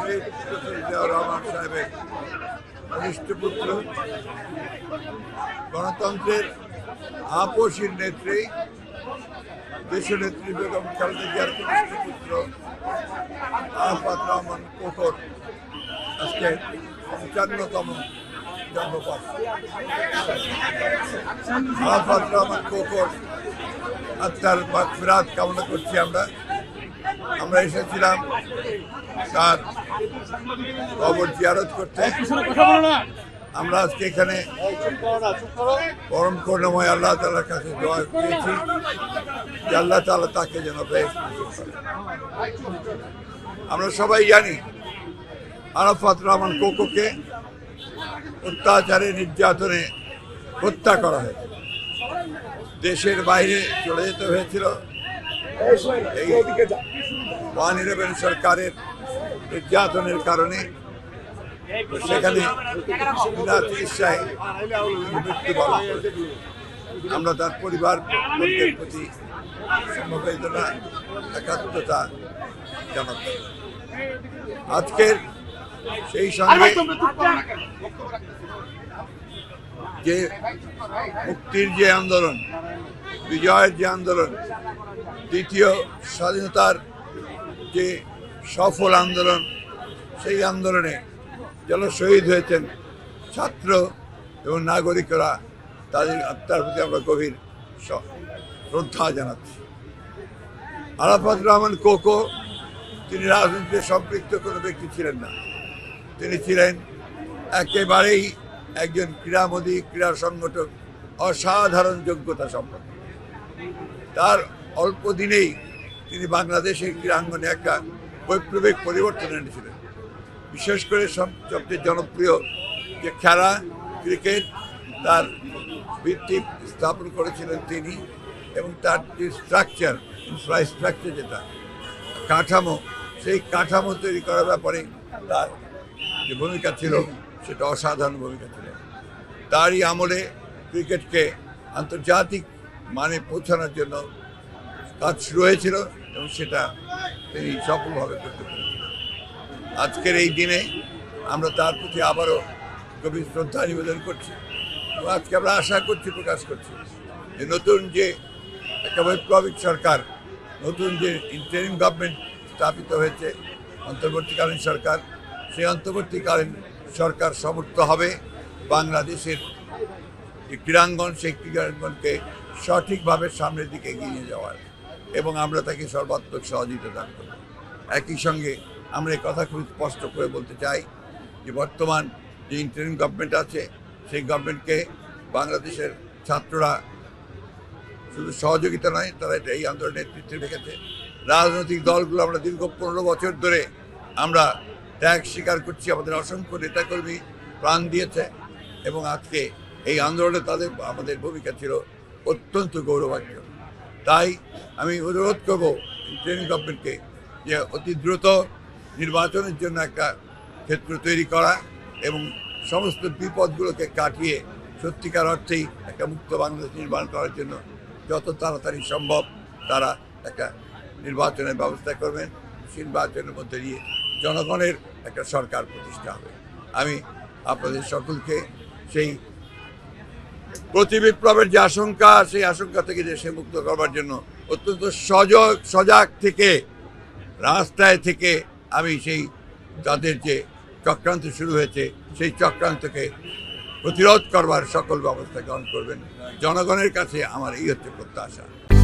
শহীদ জিয়াউর রহমান সাহেবের কনিষ্ঠ পুত্র, গণতন্ত্রের আপসীর নেত্রী, দেশনেত্রী বেগম খালেদা জিয়ার কনিষ্ঠ পুত্র আরাফাত রহমান কোকর আজকে ৫৫তম জন্মবার্ষিকী। আরাফাত রহমান কোকর আত্মার মাগফিরাত কামনা করছি। আমরা এসেছিলাম তার কবর জিয়ারত করতে। আমরা আজকে এখানে পরম করুণাময় আল্লাহ তাআলার কাছে দোয়া করেছি যে আল্লাহ তাআলা তাকে যেন বেহেশত নসিব করেন। আমরা সবাই জানি আরাফাত রহমান কোকোকে অত্যাচারে নির্যাতনে হত্যা করা হয়েছে, দেশের বাইরে চলে যেতে হয়েছিল। এই 111 সরকারের নির্যাতনের কারণে সেখানে বিনা চিকিৎসায় মৃত্যুবরণ করেছে। আমরা তার পরিবার বর্গের প্রতি সমবেদনা একাত্মতা জানাচ্ছি। আজকের সেই সঙ্গে যে মুক্তির যে আন্দোলন, বিজয়ের যে আন্দোলন, দ্বিতীয় স্বাধীনতার যে সফল আন্দোলন, সেই আন্দোলনে যারা শহীদ হয়েছেন ছাত্র এবং নাগরিকরা, তাদের আত্মার প্রতি আমরা গভীর শ্রদ্ধা জানাচ্ছি। আরাফাত রহমান কোকো তিনি রাজনীতিতে সম্পৃক্ত কোনো ব্যক্তি ছিলেন না। তিনি ছিলেন একেবারেই একজন ক্রীড়ামোদী, ক্রীড়া সংগঠক, অসাধারণ যোগ্যতা সম্পন্ন। তার অল্প দিনেই তিনি বাংলাদেশের ক্রীড়াঙ্গনে একটা বৈপ্লবিক পরিবর্তন এনেছিলেন। বিশেষ করে সবচেয়ে জনপ্রিয় যে খেলা ক্রিকেট, তার ভিত্তি স্থাপন করেছিলেন তিনি, এবং তার যে স্ট্রাকচার, ইনফ্রাস্ট্রাকচার, যেটা কাঠামো, সেই কাঠামো তৈরি করার ব্যাপারে তার যে ভূমিকা ছিল সেটা অসাধারণ ভূমিকা ছিল। তারই আমলে ক্রিকেটকে আন্তর্জাতিক মানে পৌঁছানোর জন্য কাজ শুরু হয়েছিল এবং সেটা তিনি সফলভাবে করতে পেরেছিলেন। আজকের এই দিনে আমরা তার প্রতি আবারও গভীর শ্রদ্ধা নিবেদন করছি এবং আজকে আমরা আশা করছি, প্রকাশ করছি যে নতুন যে একটা বৈপ্লবিক সরকার, নতুন যে ইন্টারিম গভর্নমেন্ট স্থাপিত হয়েছে, অন্তর্বর্তীকালীন সরকার, সেই অন্তর্বর্তীকালীন সরকার সমর্থ হবে বাংলাদেশের যে ক্রীড়াঙ্গন, সেই ক্রীড়াঙ্গনকে সঠিকভাবে সামনের দিকে এগিয়ে নিয়ে যাওয়ার, এবং আমরা তাকে সর্বাত্মক সহযোগিতা দান করব। একই সঙ্গে আমরা এই কথা খুব স্পষ্ট করে বলতে চাই যে বর্তমান যে ইন্টারিম গভর্নমেন্ট আছে, সেই গভর্নমেন্টকে বাংলাদেশের ছাত্ররা শুধু সহযোগিতা নয়, তারা এটা এই আন্দোলনের নেতৃত্বে রেখেছে। রাজনৈতিক দলগুলো আমরা দীর্ঘ 15 বছর ধরে আমরা ত্যাগ স্বীকার করছি, আমাদের অসংখ্য নেতাকর্মী প্রাণ দিয়েছে, এবং আজকে এই আন্দোলনে আমাদের ভূমিকা ছিল অত্যন্ত গৌরবান্বিত। তাই আমি অনুরোধ করব ইন্টারিম গভর্নমেন্টকে যে অতি দ্রুত নির্বাচনের জন্য একটা ক্ষেত্র তৈরি করা এবং সমস্ত বিপদগুলোকে কাটিয়ে সত্যিকার অর্থেই একটা মুক্ত বাংলাদেশ নির্মাণ করার জন্য যত তাড়াতাড়ি সম্ভব তারা একটা নির্বাচনের ব্যবস্থা করবেন। নির্বাচনের মধ্যে দিয়ে জনগণের একটা সরকার প্রতিষ্ঠা হবে। আমি আপনাদের সকলকে সেই প্রতিবিপ্লবের যে আশঙ্কা, সেই আশঙ্কা থেকে দেশে মুক্ত করবার জন্য অত্যন্ত সজাগ থেকে, রাস্তায় থেকে আমি সেই তাদের যে চক্রান্ত শুরু হয়েছে, সেই চক্রান্তকে প্রতিরোধ করবার সকল ব্যবস্থা গ্রহণ করবেন। জনগণের কাছে আমার এই হচ্ছে প্রত্যাশা।